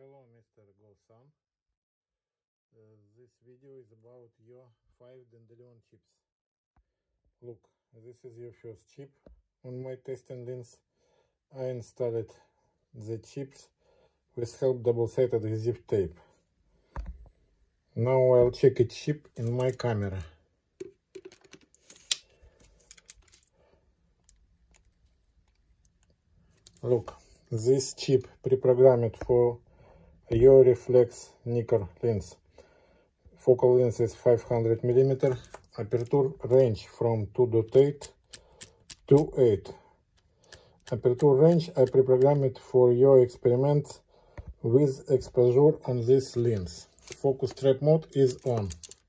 Hello, Mr. Gosan. This video is about your 5 Dandelion chips. Look, this is your first chip. On my testing lens, I installed the chips with help double-sided adhesive tape. Now I'll check each chip in my camera. Look, this chip pre-programmed for your reflex Nikkor lens. Focal length is 500 mm. Aperture range from 2.8 to 8. Aperture range I pre-programmed for your experiment with exposure on this lens. Focus trap mode is on.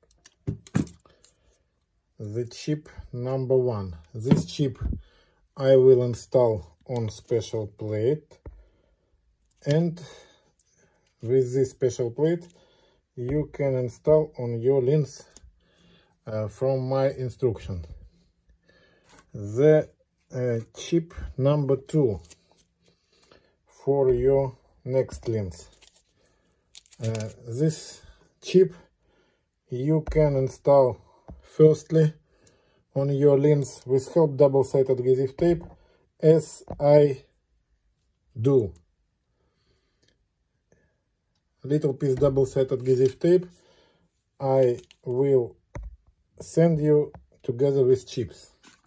The chip number 1. This chip I will install on special plate, and with this special plate you can install on your lens from my instruction. The chip number 2 for your next lens. This chip you can install firstly on your lens with help double-sided adhesive tape, as I do. Little piece double-sided adhesive tape I will send you together with chips.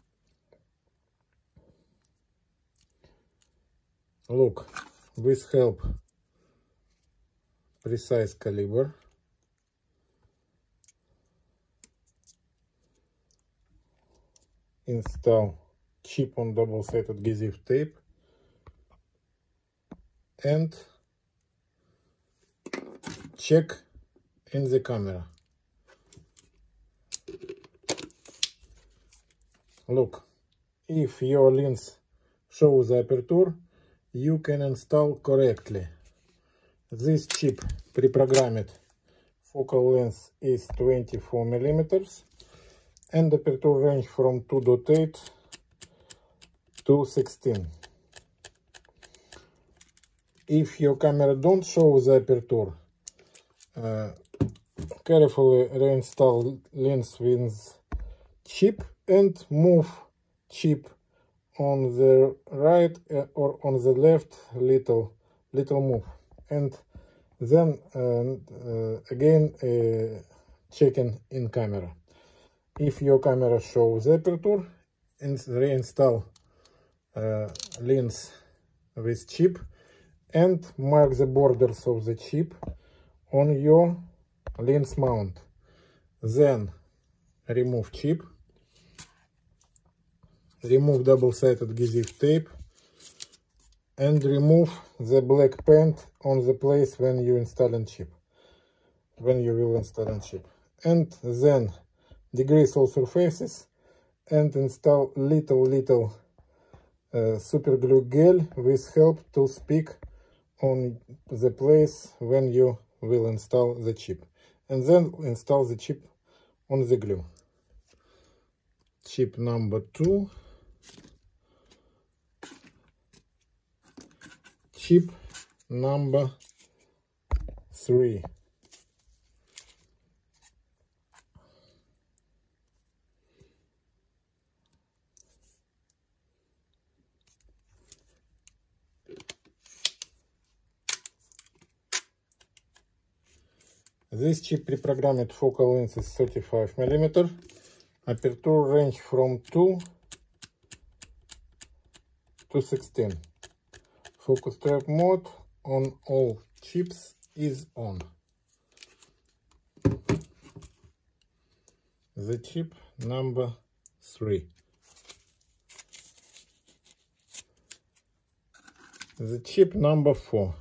Look, with help precise caliber, install chip on double-sided adhesive tape and check in the camera. Look, if your lens shows the aperture, you can install correctly. This chip pre-programmed focal length is 24 mm and aperture range from 2.8 to 16. If your camera don't show the aperture, carefully reinstall lens with chip and move chip on the right or on the left little move, and then again checking in camera. If your camera shows the aperture, and reinstall lens with chip and mark the borders of the chip on your lens mount. Then remove chip, remove double-sided adhesive tape, and remove the black paint on the place when you installing chip, when you will install chip. And then degrease all surfaces and install little super glue gel with help to stick on the place when you will install the chip, and then install the chip on the glue. Chip number 2, chip number 3. This chip pre-programmed focal length is 35 mm. Aperture range from 2 to 16. Focus trap mode on all chips is on. The chip number 3. The chip number 4.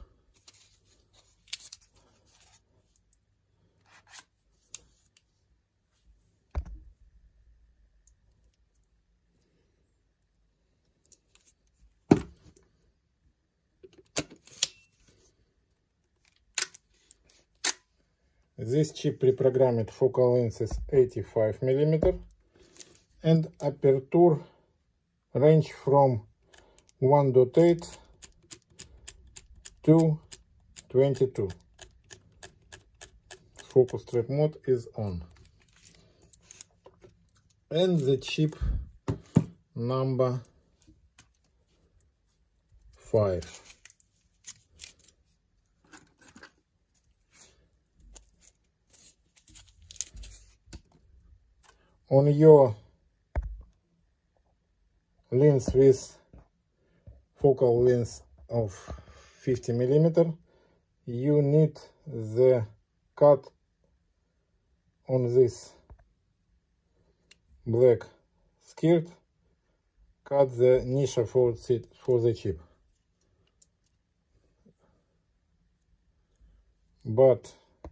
This chip pre-programmed focal length is 85 mm and aperture range from 1.8 to 22. Focus trap mode is on. And the chip number 5. On your lens with focal length of 50 millimeter, you need the cut on this black skirt, cut the niche for the chip. But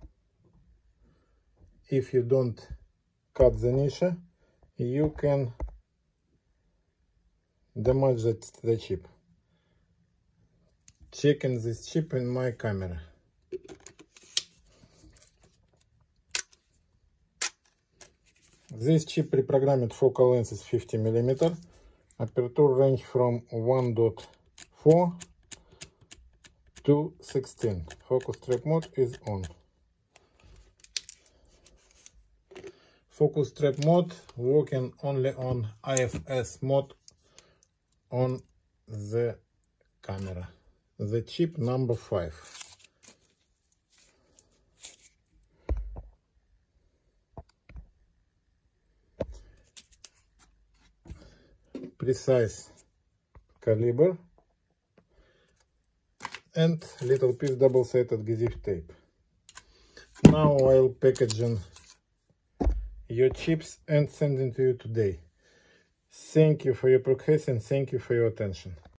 if you don't cut the niche, you can damage the chip. Checking this chip in my camera. This chip reprogrammed focal length is 50 millimeter. Aperture range from 1.4 to 16. Focus trap mode is on. Focus trap mode working only on IFS mode on the camera. The chip number 5. Precise caliber and little piece double-sided adhesive tape. Now I'll packaging your chips and sending to you today. Thank you for your progress and thank you for your attention.